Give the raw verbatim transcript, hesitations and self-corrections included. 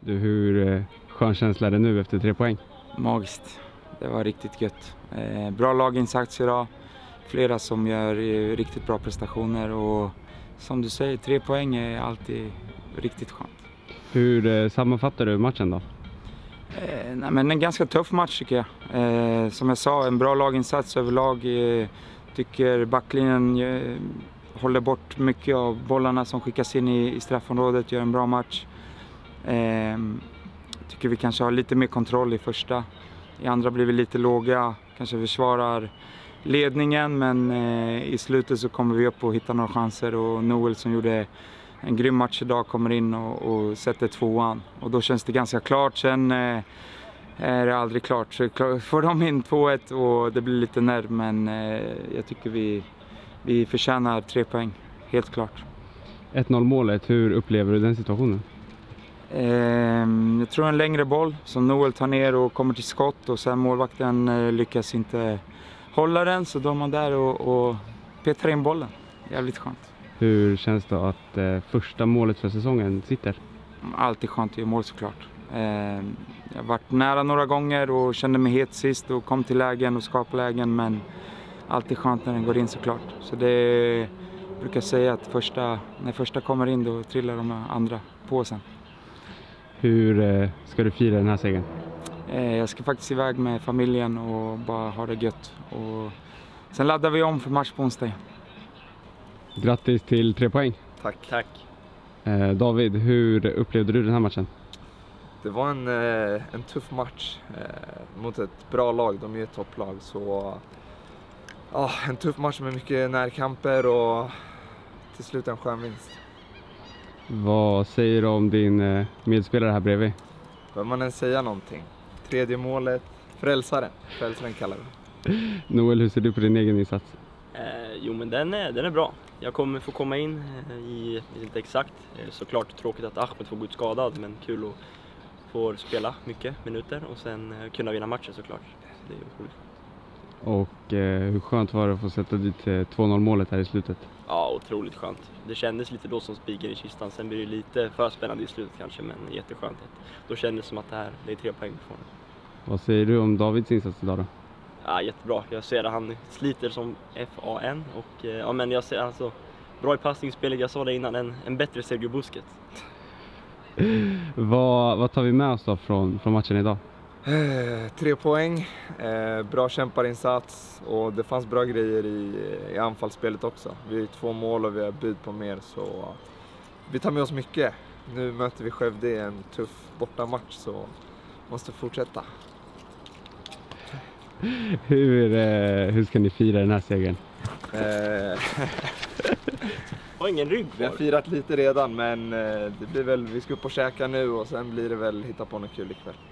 Du, hur eh, skön känsla är det nu efter tre poäng? Magiskt. Det var riktigt gött. Eh, bra laginsats idag. Flera som gör eh, riktigt bra prestationer. Och som du säger, tre poäng är alltid riktigt skönt. Hur eh, sammanfattar du matchen då? Eh, nej, men en ganska tuff match tycker jag. Eh, som jag sa, en bra laginsats överlag. Eh, tycker backlinjen eh, håller bort mycket av bollarna som skickas in i, i straffområdet. Gör en bra match. Eh, tycker vi kanske har lite mer kontroll i första. I andra blir vi lite låga. Kanske försvarar ledningen, men eh, i slutet så kommer vi upp och hittar några chanser. Och Noel som gjorde en grym match idag kommer in och, och sätter tvåan. Och då känns det ganska klart. Sen eh, är det aldrig klart. Så får de in två ett och det blir lite nerv. Men eh, jag tycker vi, vi förtjänar tre poäng. Helt klart. ett noll målet, hur upplever du den situationen? Eh, jag tror en längre boll som Noel tar ner och kommer till skott. Och sen målvakten eh, lyckas inte hålla den. Så då är man där och, och petar in bollen. Jävligt skönt. Hur känns det att eh, första målet för säsongen sitter? Alltid skönt att göra mål såklart. Eh, jag har varit nära några gånger och kände mig het sist och kom till lägen och skapade lägen, men alltid skönt när den går in såklart. Så det jag brukar säga att första, när första kommer in då trillar de andra på sen. Hur eh, ska du fira den här segern? Eh, jag ska faktiskt iväg med familjen och bara ha det gött. Och sen laddar vi om för match på onsdag. Grattis till tre poäng. Tack. Tack. Eh, David, hur upplevde du den här matchen? Det var en, eh, en tuff match eh, mot ett bra lag. De är ju ett topplag. Så ja, en tuff match med mycket närkamper och till slut en skön vinst. Vad säger du om din eh, medspelare här bredvid? Bör man än säga någonting? Tredje målet, frälsaren. Frälsaren kallar vi. Noel, hur ser du på din egen insats? Eh, jo men den är, den är bra. Jag kommer få komma in eh, i, inte exakt. Eh, såklart tråkigt att Ahmed får gå ut skadad, men kul att få spela mycket minuter och sen eh, kunna vinna matchen såklart. Det är roligt. Och eh, hur skönt var det att få sätta dit eh, två noll målet här i slutet? Ja, otroligt skönt. Det kändes lite då som spiken i kistan. Sen blir det lite för spännande i slutet kanske, men jätteskönt. Då kändes det som att det här det är tre poäng från. Vad säger du om Davids insats idag då? Ja, jättebra. Jag ser att han sliter som F A N och eh, ja, men jag ser alltså bra i passningsspelet. Jag sa det innan, en, en bättre Sergio Busquets. vad, vad tar vi med oss då från, från matchen idag? Eh, tre poäng, eh, bra kämparinsats och det fanns bra grejer i, i anfallsspelet också. Vi har två mål och vi har bud på mer, så vi tar med oss mycket. Nu möter vi Skövde i en tuff bortamatch, så måste fortsätta. Hur, eh, hur ska ni fira den här segern? Eh, Har ingen rygg vi har firat lite redan, men eh, det blir väl, vi ska upp och käka nu och sen blir det väl hitta på något kul ikväll.